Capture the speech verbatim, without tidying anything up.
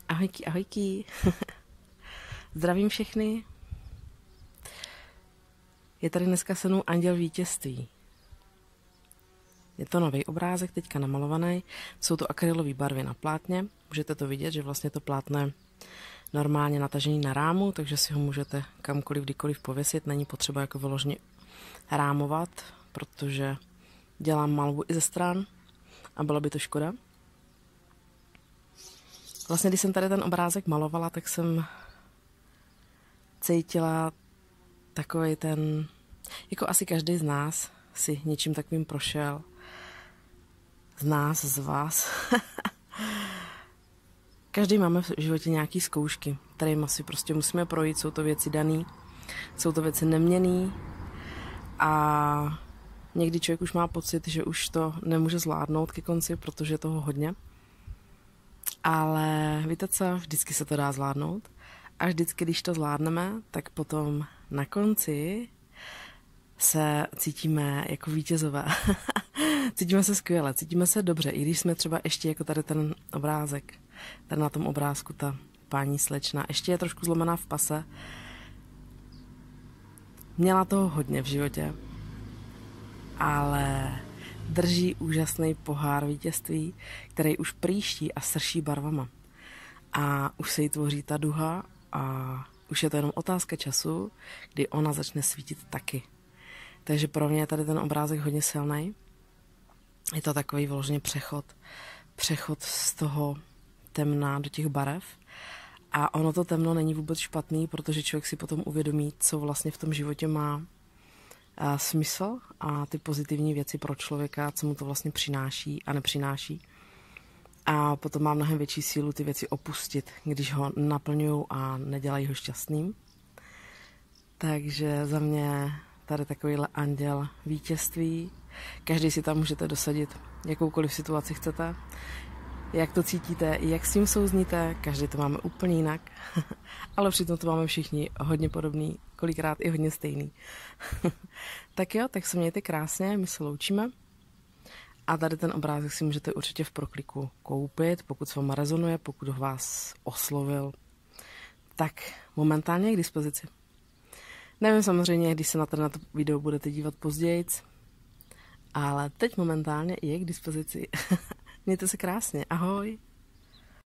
Ahojky, ahojky. Zdravím všechny. Je tady dneska se mnou Anděl vítězství. Je to nový obrázek, teďka namalovaný. Jsou to akrylové barvy na plátně. Můžete to vidět, že vlastně to plátno je normálně natažený na rámu, takže si ho můžete kamkoliv, kdykoliv pověsit. Není potřeba jako vyloženě rámovat, protože dělám malbu i ze stran a bylo by to škoda. Vlastně, když jsem tady ten obrázek malovala, tak jsem cítila takový ten, jako asi každý z nás si něčím takovým prošel. Z nás, z vás. Každý máme v životě nějaký zkoušky, kterými si prostě musíme projít. Jsou to věci daný, jsou to věci neměnný a někdy člověk už má pocit, že už to nemůže zvládnout ke konci, protože je toho hodně. Ale víte co, vždycky se to dá zvládnout. A vždycky, když to zvládneme, tak potom na konci se cítíme jako vítězové. Cítíme se skvěle, cítíme se dobře, i když jsme třeba ještě jako tady ten obrázek, tady na tom obrázku ta paní slečna, ještě je trošku zlomená v pase. Měla toho hodně v životě, ale drží úžasný pohár vítězství, který už prýští a srší barvama. A už se jí tvoří ta duha a už je to jenom otázka času, kdy ona začne svítit taky. Takže pro mě je tady ten obrázek hodně silný. Je to takový vyloženě přechod. Přechod z toho temna do těch barev. A ono to temno není vůbec špatný, protože člověk si potom uvědomí, co vlastně v tom životě má a smysl a ty pozitivní věci pro člověka, co mu to vlastně přináší a nepřináší. A potom má mnohem větší sílu ty věci opustit, když ho naplňují a nedělají ho šťastným. Takže za mě tady takovýhle anděl vítězství. Každý si tam můžete dosadit jakoukoliv situaci chcete. Jak to cítíte, jak s tím souzníte, každý to máme úplně jinak. Ale přitom to máme všichni hodně podobný, kolikrát i hodně stejný. Tak jo, tak se mějte krásně, my se loučíme. A tady ten obrázek si můžete určitě v Prokliku koupit, pokud s váma rezonuje, pokud ho vás oslovil. Tak momentálně je k dispozici. Nevím samozřejmě, když se na to video budete dívat později, ale teď momentálně je k dispozici. Mějte se krásně, ahoj.